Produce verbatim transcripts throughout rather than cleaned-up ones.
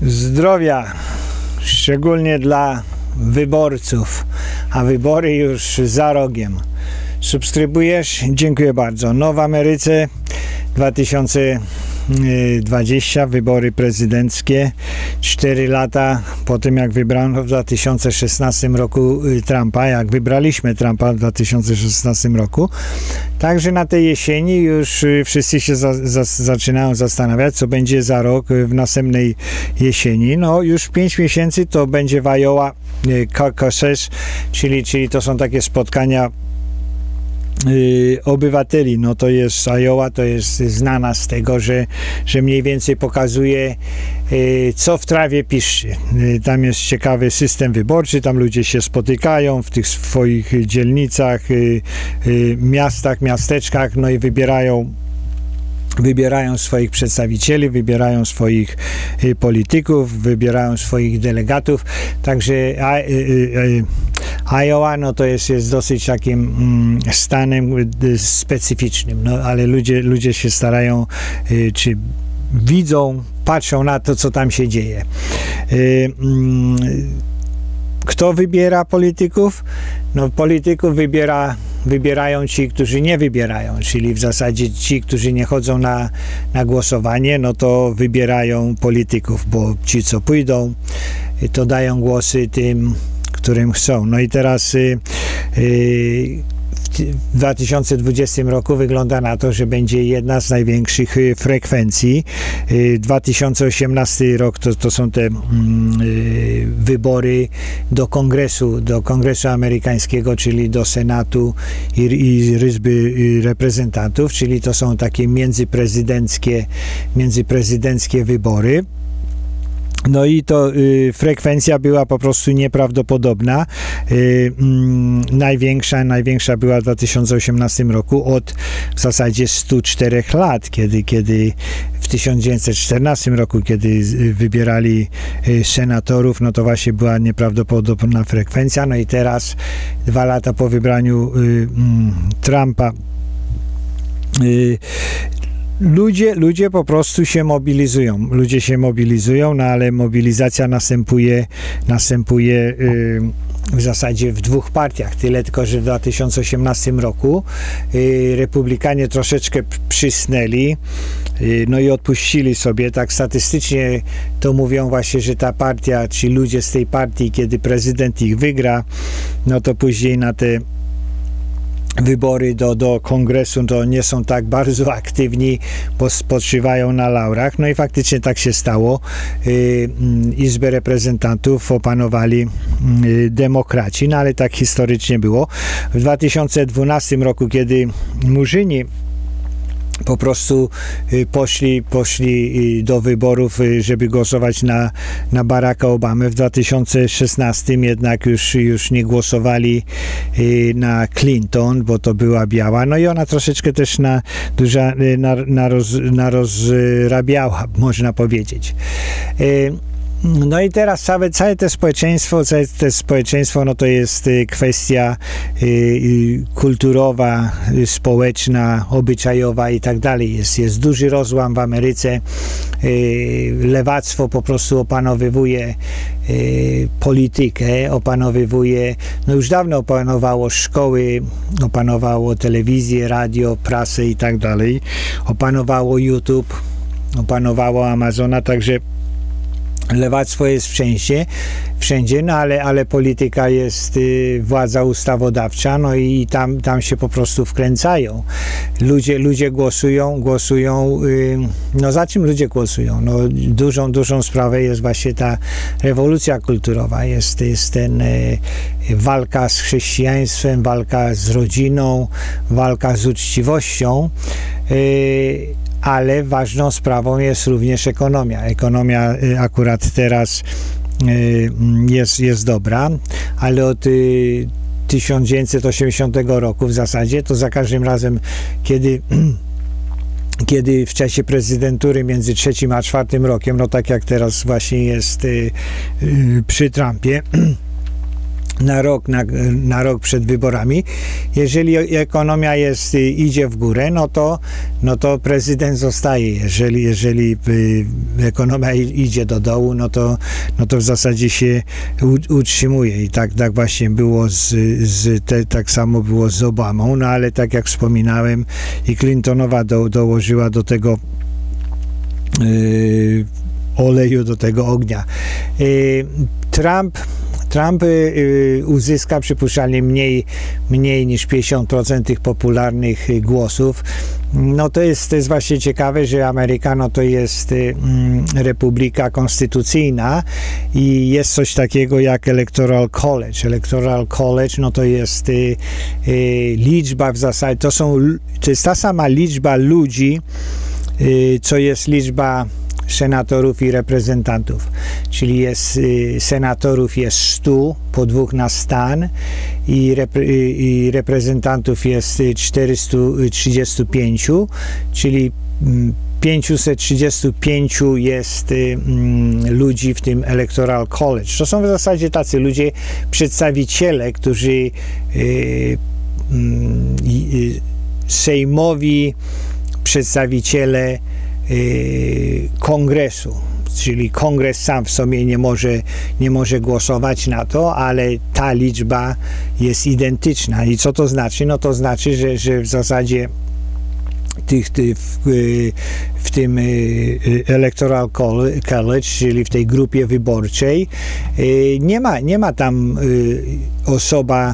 Zdrowia, szczególnie dla wyborców, a wybory już za rogiem. Subskrybujesz? Dziękuję bardzo. No w Ameryce dwa tysiące dwudziesty, wybory prezydenckie, cztery lata po tym, jak wybrano w dwa tysiące szesnastym roku Trumpa, jak wybraliśmy Trumpa w dwa tysiące szesnastym roku. Także na tej jesieni już wszyscy się za, za, zaczynają zastanawiać, co będzie za rok w następnej jesieni. No już pięć miesięcy to będzie w Iowa caucus, czyli, czyli to są takie spotkania Yy, obywateli. No to jest Iowa, to jest znana z tego, że, że mniej więcej pokazuje, yy, co w trawie piszczy. Yy, tam jest ciekawy system wyborczy, tam ludzie się spotykają w tych swoich dzielnicach, yy, yy, miastach, miasteczkach, no i wybierają wybierają swoich przedstawicieli, wybierają swoich y, polityków, wybierają swoich delegatów, także a, y, y, y, Iowa, no to jest, jest dosyć takim mm, stanem y, specyficznym, no ale ludzie, ludzie się starają, y, czy widzą, patrzą na to, co tam się dzieje. Y, y, Kto wybiera polityków? No polityków wybiera wybierają ci, którzy nie wybierają, czyli w zasadzie ci, którzy nie chodzą na, na głosowanie, no to wybierają polityków, bo ci, co pójdą, to dają głosy tym, którym chcą. No i teraz yy, yy, w dwa tysiące dwudziestym roku wygląda na to, że będzie jedna z największych frekwencji. dwa tysiące osiemnasty rok to, to są te mm, wybory do Kongresu, do Kongresu Amerykańskiego, czyli do Senatu i, i Izby Reprezentantów, czyli to są takie międzyprezydenckie, międzyprezydenckie wybory. No i to y, frekwencja była po prostu nieprawdopodobna. Y, mm, największa, największa była w dwa tysiące osiemnastym roku od w zasadzie stu czterech lat, kiedy, kiedy w tysiąc dziewięćset czternastym roku, kiedy wybierali y, senatorów, no to właśnie była nieprawdopodobna frekwencja. No i teraz, dwa lata po wybraniu y, mm, Trumpa, y, Ludzie, ludzie po prostu się mobilizują. Ludzie się mobilizują, no ale mobilizacja następuje, następuje yy, w zasadzie w dwóch partiach. Tyle tylko, że w dwa tysiące osiemnastym roku yy, republikanie troszeczkę przysnęli, yy, no i odpuścili sobie. Tak statystycznie to mówią właśnie, że ta partia, ci ludzie z tej partii, kiedy prezydent ich wygra, no to później na te wybory do, do kongresu to nie są tak bardzo aktywni, bo spoczywają na laurach. No i faktycznie tak się stało. Yy, Izbę Reprezentantów opanowali yy, demokraci, no ale tak historycznie było. W dwa tysiące dwunastym roku, kiedy Murzyni po prostu poszli, poszli do wyborów, żeby głosować na, na Baracka Obamę. W dwa tysiące szesnastym jednak już, już nie głosowali na Clinton, bo to była biała. No i ona troszeczkę też na, duża, na, na roz, narozrabiała, można powiedzieć. No i teraz całe, całe to społeczeństwo, całe to społeczeństwo, no to jest kwestia y, kulturowa, y, społeczna, obyczajowa i tak dalej. Jest, jest duży rozłam w Ameryce. Y, lewactwo po prostu opanowywuje y, politykę, opanowywuje, no już dawno opanowało szkoły, opanowało telewizję, radio, prasę i tak dalej. Opanowało YouTube, opanowało Amazona, także lewactwo jest wszędzie, wszędzie, no ale, ale polityka jest y, władza ustawodawcza, no i tam, tam się po prostu wkręcają. Ludzie, ludzie głosują, głosują, y, no za czym ludzie głosują? No dużą, dużą sprawą jest właśnie ta rewolucja kulturowa, jest, jest ten y, walka z chrześcijaństwem, walka z rodziną, walka z uczciwością, y, ale ważną sprawą jest również ekonomia. Ekonomia akurat teraz jest, jest dobra, ale od tysiąc dziewięćset osiemdziesiątego roku w zasadzie to za każdym razem, kiedy kiedy w czasie prezydentury między trzecim a czwartym rokiem, no tak jak teraz właśnie jest przy Trumpie, na rok, na, na rok przed wyborami. Jeżeli ekonomia jest, idzie w górę, no to, no to prezydent zostaje. Jeżeli, jeżeli ekonomia idzie do dołu, no to, no to w zasadzie się u, utrzymuje. I tak, tak właśnie było z, z te, tak samo było z Obamą, no ale tak jak wspominałem, i Clintonowa do, dołożyła do tego yy, oleju, do tego ognia. Yy, Trump Trump y, uzyska przypuszczalnie mniej, mniej niż pięćdziesiąt procent tych popularnych głosów. No to jest, to jest właśnie ciekawe, że Ameryka no to jest y, y, republika konstytucyjna i jest coś takiego jak Electoral College. Electoral College no to jest y, y, liczba w zasadzie, to są, to jest ta sama liczba ludzi, y, co jest liczba senatorów i reprezentantów, czyli jest y, senatorów jest stu, po dwóch na stan i, repre, y, i reprezentantów jest czterysta trzydzieści pięć, czyli y, pięćset trzydzieści pięć jest y, y, ludzi w tym Electoral College. To są w zasadzie tacy ludzie, przedstawiciele, którzy y, y, y, sejmowi przedstawiciele kongresu, czyli kongres sam w sobie nie może, nie może głosować na to, ale ta liczba jest identyczna. I co to znaczy? No to znaczy, że, że w zasadzie tych, tych, w, w tym Electoral College, czyli w tej grupie wyborczej, nie ma, nie ma tam osoba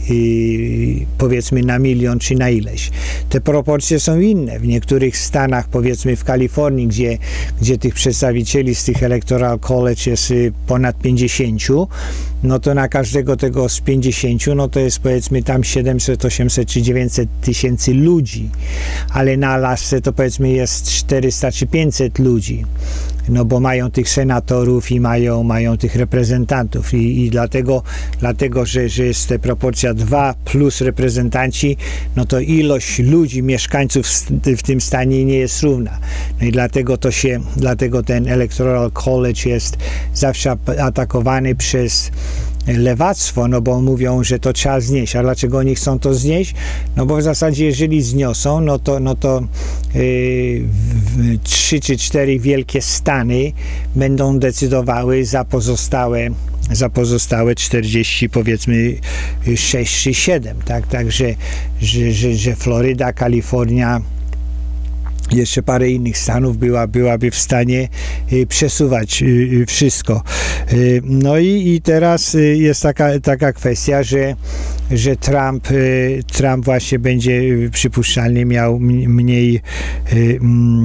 I powiedzmy na milion czy na ileś. Te proporcje są inne. W niektórych stanach, powiedzmy w Kalifornii, gdzie, gdzie tych przedstawicieli z tych Electoral College jest ponad pięćdziesięciu, no to na każdego tego z pięćdziesięciu, no to jest powiedzmy tam siedemset, osiemset czy dziewięćset tysięcy ludzi, ale na Alasce to powiedzmy jest czterysta czy pięćset ludzi. No bo mają tych senatorów i mają, mają tych reprezentantów i, i dlatego, dlatego że, że jest ta proporcja dwa plus reprezentanci, no to ilość ludzi, mieszkańców w tym stanie nie jest równa. No i dlatego to się, dlatego ten Electoral College jest zawsze atakowany przez lewactwo, no bo mówią, że to trzeba znieść. A dlaczego oni chcą to znieść? No bo w zasadzie jeżeli zniosą, no to, no to yy, trzy czy cztery wielkie stany będą decydowały za pozostałe za pozostałe czterdzieści, powiedzmy sześć czy siedem, tak? Także, że, że, że Floryda, Kalifornia, jeszcze parę innych stanów była, byłaby w stanie y, przesuwać y, wszystko. Y, no i, i teraz y, jest taka, taka kwestia, że, że Trump, y, Trump właśnie będzie przypuszczalnie miał mniej y, y,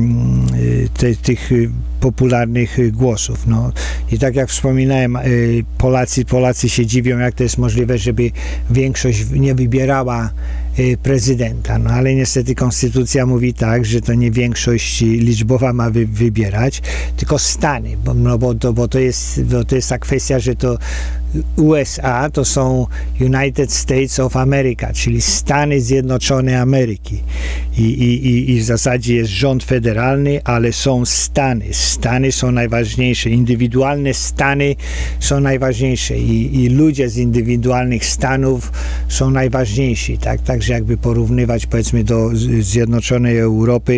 te, tych popularnych głosów. No. I tak jak wspominałem, y, Polacy, Polacy się dziwią, jak to jest możliwe, żeby większość nie wybierała prezydenta, no ale niestety konstytucja mówi tak, że to nie większość liczbowa ma wy, wybierać, tylko stany, bo, no bo, to, bo, to jest, bo to jest ta kwestia, że to U S A to są United States of America, czyli Stany Zjednoczone Ameryki. I, i, i w zasadzie jest rząd federalny, ale są stany. Stany są najważniejsze. Indywidualne stany są najważniejsze i, i ludzie z indywidualnych stanów są najważniejsi. Tak? Także jakby porównywać powiedzmy do Zjednoczonej Europy,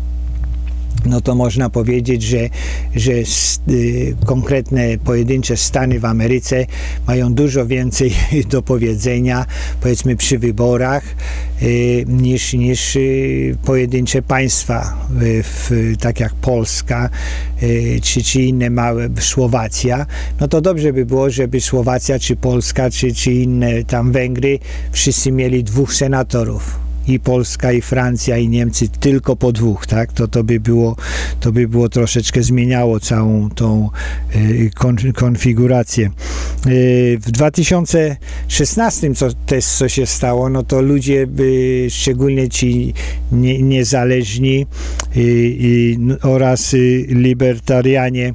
no to można powiedzieć, że, że y, konkretne pojedyncze stany w Ameryce mają dużo więcej do powiedzenia, powiedzmy przy wyborach, y, niż, niż y, pojedyncze państwa, y, w, tak jak Polska, y, czy, czy inne małe, Słowacja. No to dobrze by było, żeby Słowacja, czy Polska, czy, czy inne tam Węgry, wszyscy mieli dwóch senatorów. I Polska, i Francja, i Niemcy tylko po dwóch, tak? To, to, by, było, to by było troszeczkę zmieniało całą tą y, kon, konfigurację. Y, w dwa tysiące szesnastym, co też co się stało, no to ludzie, y, szczególnie ci nie, niezależni y, y, oraz y, libertarianie,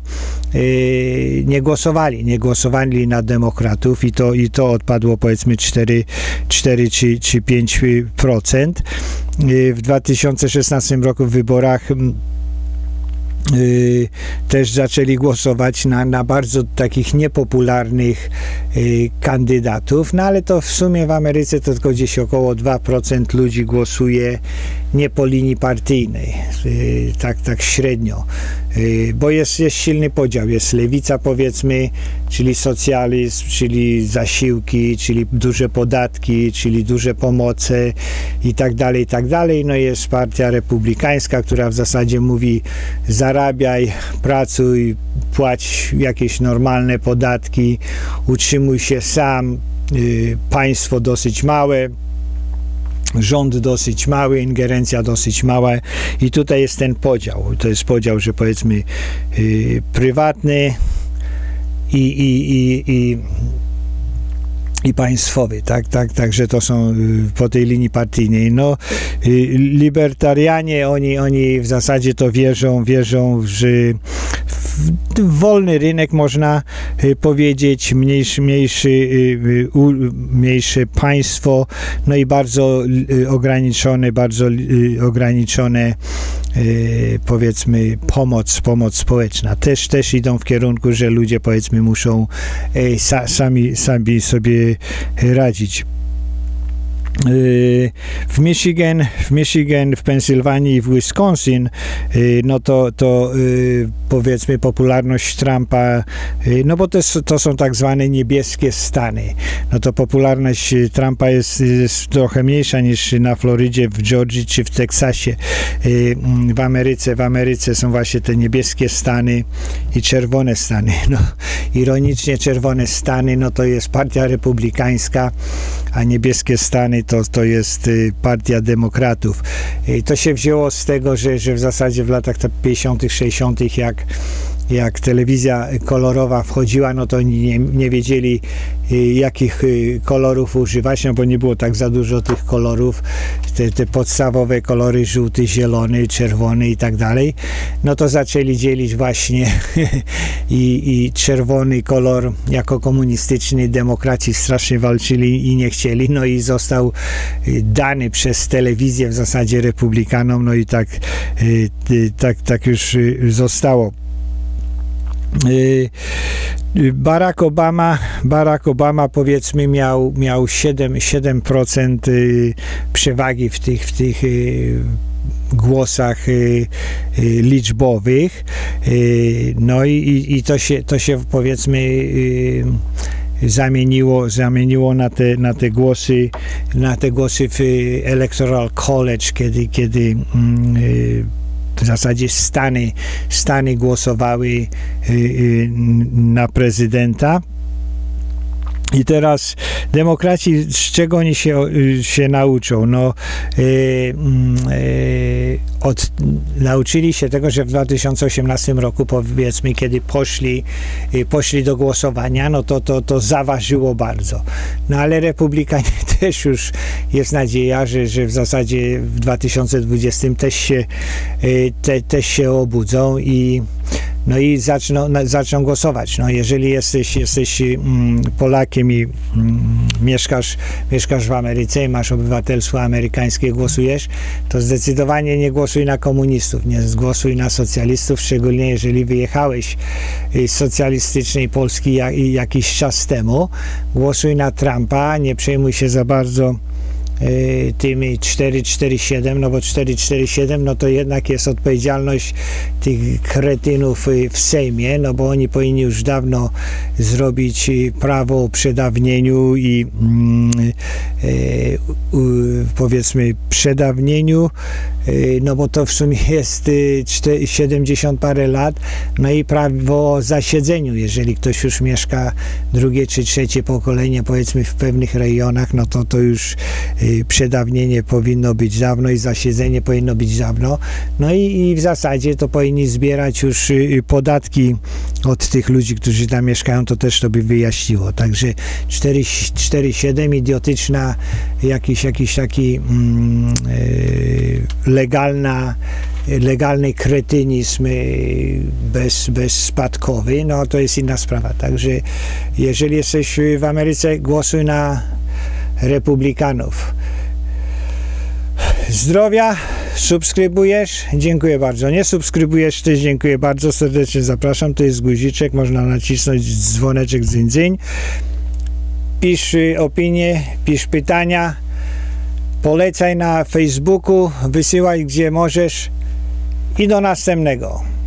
y, nie głosowali, nie głosowali na demokratów i to, i to odpadło powiedzmy cztery, cztery czy, czy pięć procent. W dwa tysiące szesnastym roku w wyborach Y, też zaczęli głosować na, na bardzo takich niepopularnych y, kandydatów, no ale to w sumie w Ameryce to tylko gdzieś około dwa procent ludzi głosuje nie po linii partyjnej, y, tak, tak średnio, y, bo jest, jest silny podział, jest lewica powiedzmy, czyli socjalizm, czyli zasiłki, czyli duże podatki, czyli duże pomoce i tak dalej, i tak dalej, no jest partia republikańska, która w zasadzie mówi zarabiaj, pracuj, płać jakieś normalne podatki, utrzymuj się sam, y, państwo dosyć małe, rząd dosyć mały, ingerencja dosyć mała i tutaj jest ten podział. To jest podział, że powiedzmy y, prywatny i, i, i, i i państwowy, tak, tak, także to są y, po tej linii partyjnej. No, y, libertarianie, oni, oni w zasadzie to wierzą, wierzą, że w, w wolny rynek można y, powiedzieć, mniejszy, mniejszy, y, u, mniejsze państwo, no i bardzo y, ograniczone, bardzo y, ograniczone y, powiedzmy pomoc, pomoc społeczna. Też, też idą w kierunku, że ludzie powiedzmy muszą y, sa, sami, sami sobie radzić. W Michigan, w Michigan, w Pensylwanii i w Wisconsin, no to, to powiedzmy popularność Trumpa, no bo to, jest, to są tak zwane niebieskie stany, no to popularność Trumpa jest, jest trochę mniejsza niż na Florydzie, w Georgii czy w Teksasie. W Ameryce, w Ameryce są właśnie te niebieskie stany i czerwone stany. No, ironicznie czerwone stany, no to jest partia republikańska, a niebieskie stany to, to jest partia demokratów. I to się wzięło z tego, że, że w zasadzie w latach pięćdziesiątych, sześćdziesiątych jak jak telewizja kolorowa wchodziła, no to oni nie, nie wiedzieli, jakich kolorów używać, no bo nie było tak za dużo tych kolorów, te, te podstawowe kolory, żółty, zielony, czerwony i tak dalej, no to zaczęli dzielić właśnie i, i czerwony kolor jako komunistyczny, demokraci strasznie walczyli i nie chcieli, no i został dany przez telewizję w zasadzie republikanom, no i tak, tak, tak już zostało. Barack Obama, Barack Obama powiedzmy miał, miał siedem procent przewagi w tych, w tych głosach liczbowych, no i, i to się, to się powiedzmy zamieniło, zamieniło na te, na te głosy, na te głosy w Electoral College, kiedy, kiedy w zasadzie Stany, Stany głosowały y, y, na prezydenta. I teraz demokraci, z czego oni się, się nauczą? No, y, y, od, nauczyli się tego, że w dwa tysiące osiemnastym roku, powiedzmy, kiedy poszli, y, poszli do głosowania, no to, to, to zaważyło bardzo. No ale republikanie też już jest nadzieja, że, że w zasadzie w dwa tysiące dwudziestym też się, y, te, też się obudzą i no i zaczną, zaczną głosować. No, jeżeli jesteś, jesteś mm, Polakiem i mm, mieszkasz, mieszkasz w Ameryce i masz obywatelstwo amerykańskie, głosujesz, to zdecydowanie nie głosuj na komunistów, nie głosuj na socjalistów, szczególnie jeżeli wyjechałeś z socjalistycznej Polski jak, jakiś czas temu. Głosuj na Trumpa, nie przejmuj się za bardzo tymi cztery cztery siedem, no bo cztery cztery siedem, no to jednak jest odpowiedzialność tych kretynów w Sejmie, no bo oni powinni już dawno zrobić prawo o przedawnieniu i mm, e, u, powiedzmy przedawnieniu, e, no bo to w sumie jest siedemdziesiąt parę lat, no i prawo o zasiedzeniu, jeżeli ktoś już mieszka drugie czy trzecie pokolenie, powiedzmy w pewnych rejonach, no to to już e, przedawnienie powinno być dawno i zasiedzenie powinno być dawno. No i, i w zasadzie to powinni zbierać już podatki od tych ludzi, którzy tam mieszkają, to też to by wyjaśniło. Także cztery siedem, idiotyczna, jakiś, jakiś taki mm, legalna legalny kretynizm bez, bezspadkowy, no to jest inna sprawa. Także jeżeli jesteś w Ameryce, głosuj na republikanów. Zdrowia, subskrybujesz, dziękuję bardzo. Nie subskrybujesz, też dziękuję bardzo, serdecznie zapraszam. To jest guziczek, można nacisnąć dzwoneczek dzyń, dzyń. Pisz opinie, pisz pytania, polecaj na Facebooku, wysyłaj gdzie możesz i do następnego.